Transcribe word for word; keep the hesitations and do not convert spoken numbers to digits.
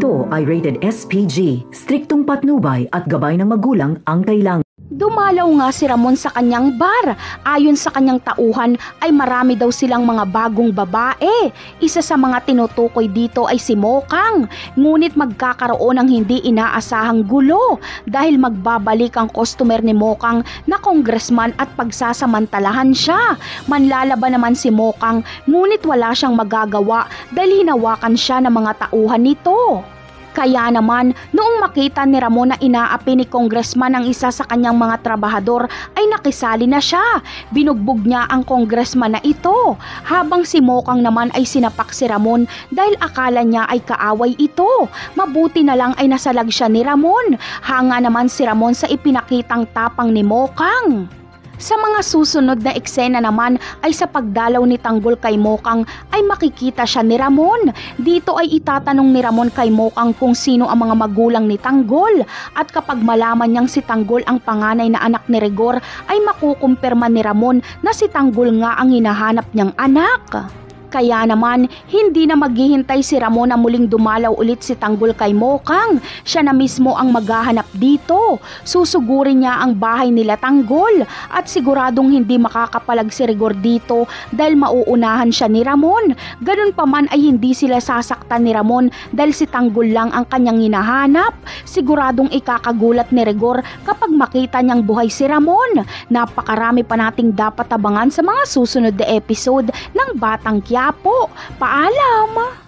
Ito ay rated S P G. Striktong patnubay at gabay ng magulang ang kailangan. Dumalaw nga si Ramon sa kanyang bar. Ayon sa kanyang tauhan ay marami daw silang mga bagong babae. Isa sa mga tinutukoy dito ay si Mokang. Ngunit magkakaroon ng hindi inaasahang gulo dahil magbabalik ang customer ni Mokang na congressman at pagsasamantalahan siya. Manlalaban naman si Mokang ngunit wala siyang magagawa dahil hinawakan siya ng mga tauhan nito. Kaya naman, noong makita ni Ramon na inaapi ni congressman ang isa sa kanyang mga trabahador ay nakisali na siya. Binugbog niya ang congressman na ito. Habang si Mokang naman ay sinapak si Ramon dahil akala niya ay kaaway ito. Mabuti na lang ay nasalag siya ni Ramon. Hanga naman si Ramon sa ipinakitang tapang ni Mokang. Sa mga susunod na eksena naman ay sa pagdalaw ni Tanggol kay Mokang ay makikita siya ni Ramon. Dito ay itatanong ni Ramon kay Mokang kung sino ang mga magulang ni Tanggol. At kapag malaman niyang si Tanggol ang panganay na anak ni Rigor ay makukumpirma ni Ramon na si Tanggol nga ang hinahanap niyang anak. Kaya naman, hindi na maghihintay si Ramon na muling dumalaw ulit si Tanggol kay Mokang. Siya na mismo ang maghahanap dito. Susugurin niya ang bahay nila Tanggol at siguradong hindi makakapalag si Rigor dito dahil mauunahan siya ni Ramon. Ganun pa man ay hindi sila sasaktan ni Ramon dahil si Tanggol lang ang kanyang hinahanap. Siguradong ikakagulat ni Rigor kapag makita niyang buhay si Ramon. Napakarami pa nating dapat abangan sa mga susunod na episode ng Batang Quiapo. Paalam!